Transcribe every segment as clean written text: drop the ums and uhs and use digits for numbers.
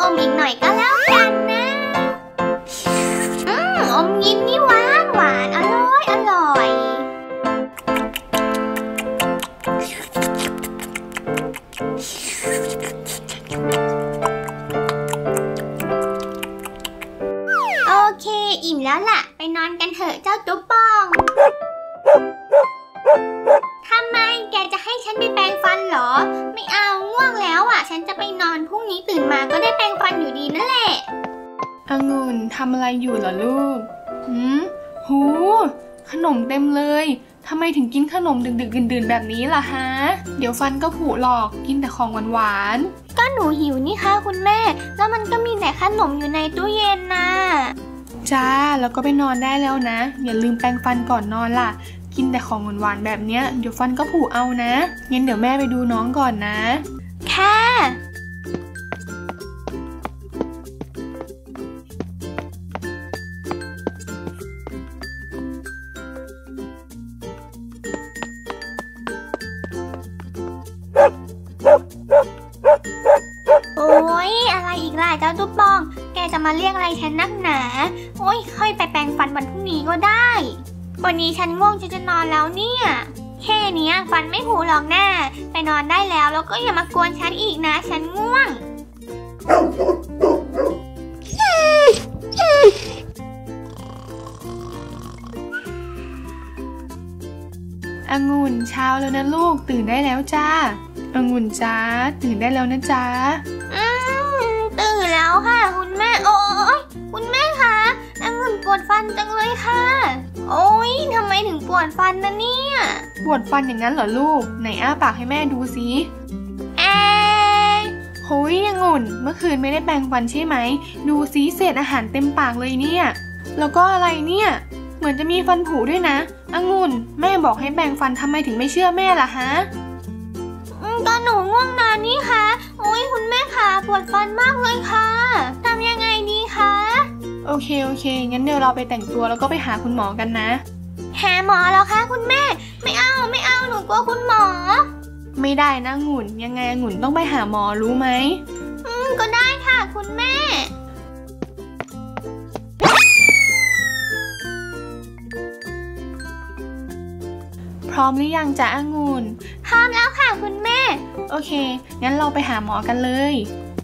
อมอีกหน่อยก็แล้วกันนะอมยิ้มนี่หวานหวานอร่อยอร่อยโอเคอิ่มแล้วล่ะไปนอนกันเถอะเจ้าตุ๊กปองทำไมแกจะให้ฉันไปแปรงฟันเหรอไม่เอาง่วงแล้วอ่ะฉันจะไปนอนพรุ่งนี้ตื่นมาก็ได้แปรงฟันอยู่ดีนั่นแหละองุ่นทำอะไรอยู่เหรอลูกหูขนมเต็มเลยทำไมถึงกินขนมดึกๆดื่นๆแบบนี้ล่ะฮะเดี๋ยวฟันก็ผุหรอกกินแต่ของหวานๆก็หนูหิวนี่ค่ะคุณแม่แล้วมันก็มีแต่ขนมอยู่ในตู้เย็นนะจ้าแล้วก็ไปนอนได้แล้วนะอย่าลืมแปรงฟันก่อนนอนล่ะกินแต่ของหวานๆแบบเนี้ยเดี๋ยวฟันก็ผุเอานะงั้นเดี๋ยวแม่ไปดูน้องก่อนนะค่ะโอ้ยอะไรอีกล่ะเจ้าตุ๊กปองแกจะมาเรียกอะไรฉันนักหนาโอ้ยค่อยไปแปรงฟันวันพรุ่งนี้ก็ได้วันนี้ฉันง่วงจะนอนแล้วเนี่ยแค่นี้ฟันไม่ผุหรอกแน่ไปนอนได้แล้วก็อย่ามากวนฉันอีกนะฉันง่วงองุ่นเช้าแล้วนะลูกตื่นได้แล้วจ้าองุ่นจ้าตื่นได้แล้วนะจ้าตื่นแล้วค่ะคุณแม่โอ้ยคุณแม่คะองุ่นปวดฟันจังเลยค่ะโอ้ยทำไมถึงปวดฟันนะเนี่ยปวดฟันอย่างนั้นเหรอลูกไหนอ้าปากให้แม่ดูสิโหยองุ่นเมื่อคืนไม่ได้แปรงฟันใช่ไหมดูสิเศษอาหารเต็มปากเลยเนี่ยแล้วก็อะไรเนี่ยเหมือนจะมีฟันผุด้วยนะองุ่นแม่บอกให้แปรงฟันทำไมถึงไม่เชื่อแม่ล่ะฮะก็หนูง่วงนานนี่คะโอ้ยคุณแม่คะปวดฟันมากเลยค่ะทำยังไงดีคะโอเคงั้นเดี๋ยวเราไปแต่งตัวแล้วก็ไปหาคุณหมอกันนะหาหมอแล้วคะคุณแม่ไม่เอาหนูกลัวคุณหมอไม่ได้นะองุ่นยังไงองุ่นต้องไปหาหมอรู้ไหมก็ได้ค่ะคุณแม่พร้อมหรือยังจ๊ะองุ่นพร้อมแล้วค่ะคุณแม่โอเคงั้นเราไปหาหมอกันเลย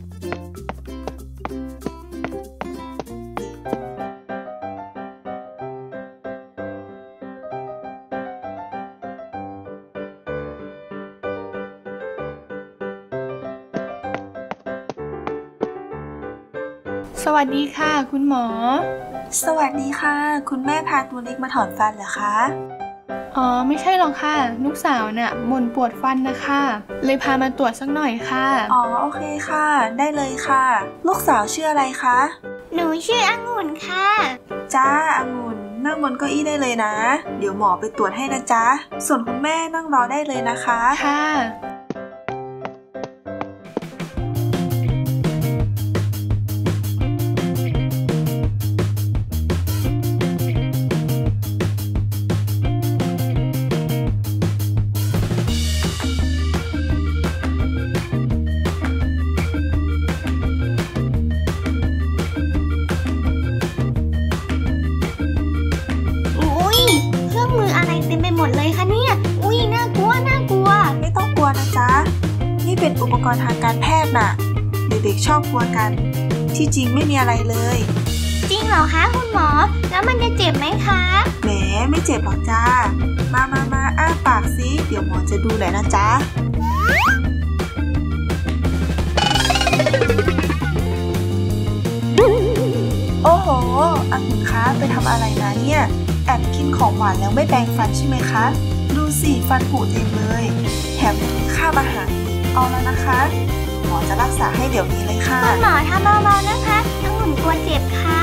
สวัสดีค่ะคุณหมอสวัสดีค่ะคุณแม่พาตัวเล็กมาถอนฟันเหรอคะอ๋อไม่ใช่หรอกค่ะลูกสาวน่ะบ่นปวดฟันนะคะเลยพามาตรวจสักหน่อยค่ะอ๋อโอเคค่ะได้เลยค่ะลูกสาวชื่ออะไรคะหนูชื่อองุ่นค่ะจ้าองุ่นนั่งบนเก้าอี้ได้เลยนะเดี๋ยวหมอไปตรวจให้นะจ๊ะส่วนคุณแม่นั่งรอได้เลยนะคะค่ะหมดเลยค่ะเนี่ยอุ้ยน่ากลัวไม่ต้องกลัวนะจ๊ะนี่เป็นอุปกรณ์ทางการแพทย์น่ะเด็กๆชอบกลัวกันที่จริงไม่มีอะไรเลยจริงเหรอคะคุณหมอแล้วมันจะเจ็บไหมคะแหมไม่เจ็บหรอกจ้ามาอ้าปากซิเดี๋ยวหมอจะดูหน่อยนะจ๊ะโอ้โหองุ่นคะไปทำอะไรมาเนี่ยแอบกินของหวานแล้วไม่แปรงฟันใช่ไหมคะดูสิฟันผุเต็มเลยแถมยังมีคราบอาหารเอาแล้วนะคะหมอจะรักษาให้เดี๋ยวนี้เลยค่ะคุณหมอทำเบาๆนะคะองุ่นกลัวเจ็บค่ะ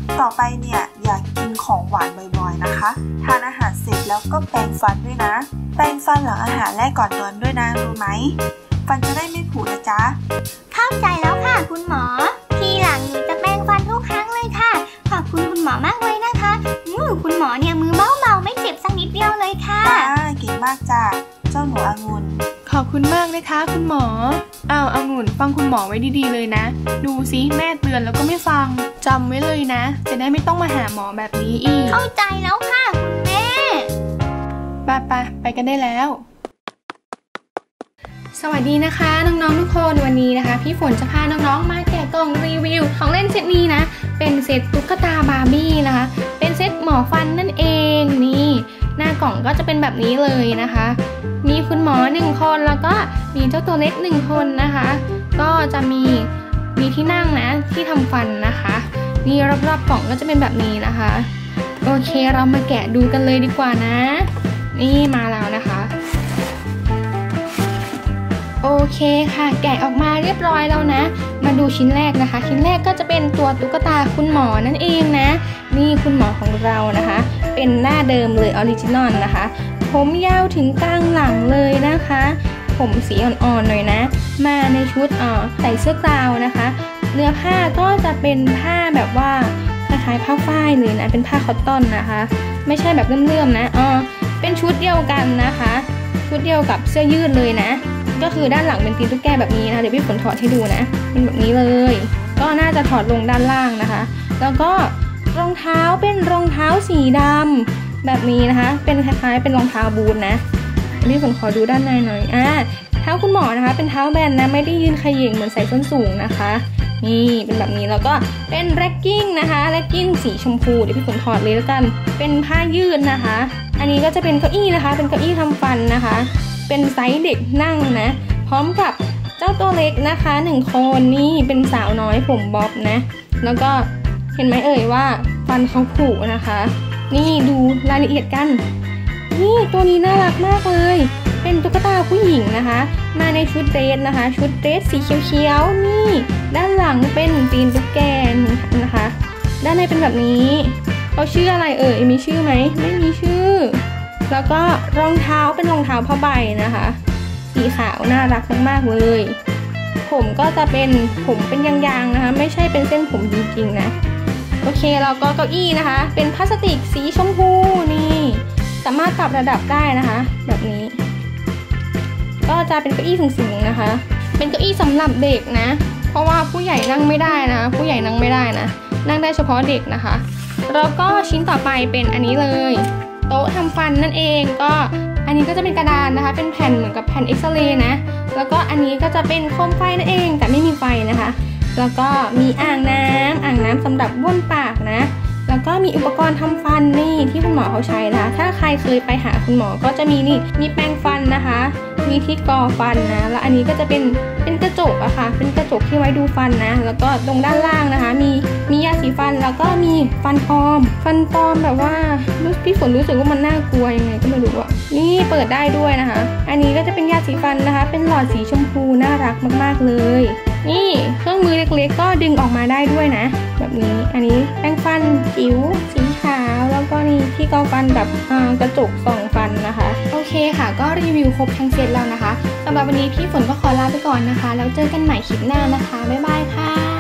ต่อไปเนี่ยอย่ากินของหวานบ่อยๆนะคะทานอาหารเสร็จแล้วก็แปรงฟันด้วยนะแปรงฟันหลังอาหารและก่อนนอนด้วยนะรู้ไหมฟันจะได้ไม่ผุนะจ๊ะเข้าใจแล้วค่ะคุณหมอทีหลังหนูจะแปรงฟันทุกครั้งเลยค่ะขอบคุณคุณหมอมากเลยนะคะคุณหมอเนี่ยมือเบาๆไม่เจ็บสักนิดเดียวเลยค่ะจ้าเก่งมากจ้าเจ้าหนูองุ่นขอบคุณมากนะคะคุณหมอองุ่นฟังคุณหมอไว้ดีๆเลยนะดูสิแม่เตือนแล้วก็ไม่ฟังจำไว้เลยนะจะได้ไม่ต้องมาหาหมอแบบนี้อีกเข้าใจแล้วค่ะคุณแม่ไปกันได้แล้ว สวัสดีนะคะน้องๆทุกคนวันนี้นะคะพี่ฝนจะพาน้องๆมาแกะกล่องรีวิวของเล่นเซตนี้นะเป็นเซตตุ๊กตาบาร์บี้นะคะเป็นเซตหมอฟันนั่นเองนี่หน้ากล่องก็จะเป็นแบบนี้เลยนะคะมีคุณหมอ1คนแล้วก็มีเจ้าตัวเล็ก1คนนะคะก็จะมีที่นั่งนะที่ทำฟันนะคะนี่รอบๆกล่องก็จะเป็นแบบนี้นะคะโอเคเรามาแกะดูกันเลยดีกว่านะนี่มาแล้วนะคะโอเคค่ะแกะออกมาเรียบร้อยแล้วนะมาดูชิ้นแรกนะคะชิ้นแรกก็จะเป็นตัวตุ๊กตาคุณหมอนั่นเองนะนี่คุณหมอของเรานะคะเป็นหน้าเดิมเลยออริจินอลนะคะผมยาวถึงกลางหลังเลยนะคะผมสีอ่อนๆหน่อยนะมาในชุดใส่เสื้อกาวนะคะเนื้อผ้าก็จะเป็นผ้าแบบว่าคล้ายๆผ้าฝ้ายเลยนะเป็นผ้าคอตตอนนะคะไม่ใช่แบบเลื่อมๆนะเป็นชุดเดียวกันนะคะชุดเดียวกับเสื้อยืดเลยนะก็คือด้านหลังเป็นตีนตุ๊กแกแบบนี้นะเดี๋ยวพี่ฝนถอดให้ดูนะเป็นแบบนี้เลยก็น่าจะถอดลงด้านล่างนะคะแล้วก็รองเท้าเป็นรองเท้าสีดำแบบนี้นะคะเป็นคล้ายๆเป็นรองเท้าบูทนะพี่ฝนขอดูด้านในหน่อยเท้าคุณหมอนะคะเป็นเท้าแบนนะไม่ได้ยืนเขย่งเหมือนใส่ส้นสูงนะคะนี่เป็นแบบนี้แล้วก็เป็นแร็กกิ้งนะคะแร็กกิ้งสีชมพูเดี๋ยวพี่ฝนถอดเลยแล้วกันเป็นผ้ายืดนะคะอันนี้ก็จะเป็นเก้าอี้นะคะเป็นเก้าอี้ทำฟันนะคะเป็นไซส์เด็กนั่งนะพร้อมกับเจ้าตัวเล็กนะคะ1คนนี่เป็นสาวน้อยผมบ๊อบนะแล้วก็เห็นไหมเอ่ยว่าฟันเขาผุนะคะนี่ดูรายละเอียดกันนี่ตัวนี้น่ารักมากเลยเป็นตุ๊กตาผู้หญิงนะคะมาในชุดเดรสนะคะชุดเดรสสีเขียวๆนี่ด้านหลังเป็นตีนตุ๊กแกนะคะด้านในเป็นแบบนี้เขาชื่ออะไรเอ่ยมีชื่อไหมไม่มีชื่อแล้วก็รองเท้าเป็นรองเท้าผ้าใบนะคะสีขาวน่ารักมากๆเลยผมก็จะเป็นผมเป็นยางๆนะคะไม่ใช่เป็นเส้นผมจริงๆนะโอเคแล้วก็เก้าอี้นะคะเป็นพลาสติกสีชมพูนี่สามารถปรับระดับได้นะคะแบบนี้ก็จะเป็นเก้าอี้สูงๆนะคะเป็นเก้าอี้สำหรับเด็กนะเพราะว่าผู้ใหญ่นั่งไม่ได้นะผู้ใหญ่นั่งไม่ได้นะนั่งได้เฉพาะเด็กนะคะแล้วก็ชิ้นต่อไปเป็นอันนี้เลยโต๊ะทำฟันนั่นเองก็อันนี้ก็จะเป็นกระดานนะคะเป็นแผ่นเหมือนกับแผ่นเอ็กซเรย์นะแล้วก็อันนี้ก็จะเป็นโคมไฟนั่นเองแต่ไม่มีไฟนะคะแล้วก็มีอ่างน้ำสำหรับบ้วนปากนะแล้วก็มีอุปกรณ์ทำฟันนี่ที่คุณหมอเขาใช้นะคะถ้าใครเคยไปหาคุณหมอก็จะมีนี่มีแปรงฟันนะคะมีที่กอฟันนะแล้วอันนี้ก็จะเป็นกระจกอะค่ะเป็นกระจกที่ไว้ดูฟันนะแล้วก็ตรงด้านล่างนะคะมียาสีฟันแล้วก็มีฟันปลอมแบบว่าพี่ฝนรู้สึกว่ามันน่ากลัวยังไงก็ไม่รู้อะนี่เปิดได้ด้วยนะคะอันนี้ก็จะเป็นยาสีฟันนะคะเป็นหลอดสีชมพูน่ารักมากๆเลยนี่เครื่องมือเล็กๆก็ดึงออกมาได้ด้วยนะแบบนี้อันนี้แปรงฟันจิ๋วสีขาวแล้วก็นี่ที่กอฟันแบบกระจกส่องฟันนะคะโอเคค่ะก็รีวิวครบทั้งเซตแล้วนะคะสำหรับวันนี้พี่ฝนก็ขอลาไปก่อนนะคะแล้วเจอกันใหม่คลิปหน้านะคะบ๊ายบายค่ะ